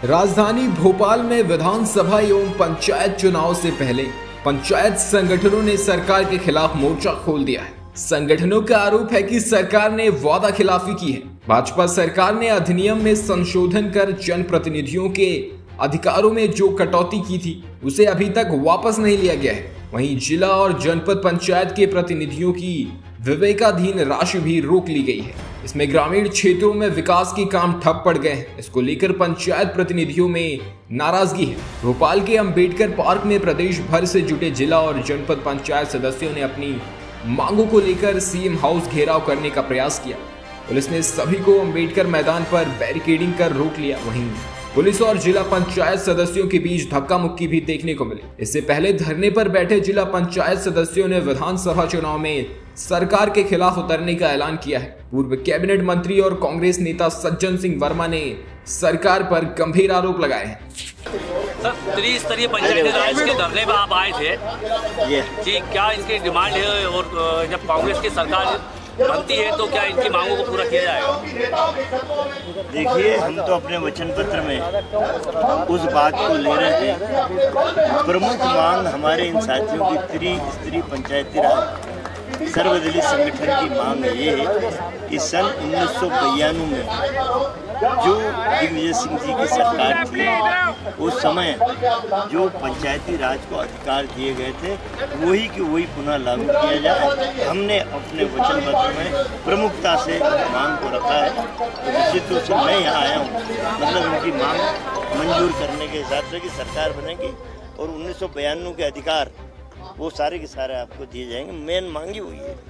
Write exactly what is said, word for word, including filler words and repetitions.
राजधानी भोपाल में विधानसभा एवं पंचायत चुनाव से पहले पंचायत संगठनों ने सरकार के खिलाफ मोर्चा खोल दिया है। संगठनों का आरोप है कि सरकार ने वादा खिलाफी की है। भाजपा सरकार ने अधिनियम में संशोधन कर जनप्रतिनिधियों के अधिकारों में जो कटौती की थी उसे अभी तक वापस नहीं लिया गया है। वहीं जिला और जनपद पंचायत के प्रतिनिधियों की विवेकाधीन राशि भी रोक ली गई है। इसमें ग्रामीण क्षेत्रों में विकास के काम ठप पड़ गए हैं। इसको लेकर पंचायत प्रतिनिधियों में नाराजगी है। भोपाल के अंबेडकर पार्क में प्रदेश भर से जुटे जिला और जनपद पंचायत सदस्यों ने अपनी मांगों को लेकर सीएम हाउस घेराव करने का प्रयास किया। पुलिस ने सभी को अंबेडकर मैदान पर बैरिकेडिंग कर रोक लिया। वहीं पुलिस और जिला पंचायत सदस्यों के बीच धक्का मुक्की भी देखने को मिली। इससे पहले धरने पर बैठे जिला पंचायत सदस्यों ने विधानसभा चुनाव में सरकार के खिलाफ उतरने का ऐलान किया है। पूर्व कैबिनेट मंत्री और कांग्रेस नेता सज्जन सिंह वर्मा ने सरकार पर गंभीर आरोप लगाए हैं। सर, त्रिस्तरीय पंचायती राज के धरने पर आप आए थे कि क्या इनकी डिमांड है और जब कांग्रेस की सरकार बनती है तो क्या इनकी मांगों को पूरा किया जाएगा? देखिए, हम तो अपने वचन पत्र में उस बात को ले रहे थे। प्रमुख मांग हमारे इन साथियों की त्रिस्तरीय पंचायती राज सर्वदलीय संगठन की मांग ये है कि सन उन्नीस सौ बयानवे में जो दिग्विजय सिंह जी की सरकार थी उस समय जो पंचायती राज को अधिकार दिए गए थे वही कि वही पुनः लागू किया जाए। हमने अपने वचन पत्र में प्रमुखता से मांग को रखा है। तो निश्चित रूप से मैं यहाँ आया हूँ मतलब उनकी मांग मंजूर करने के हिसाब से कि सरकार बनेगी और उन्नीस सौ बयानवे के अधिकार वो सारे के सारे आपको दिए जाएंगे। मेन मांगी हुई है।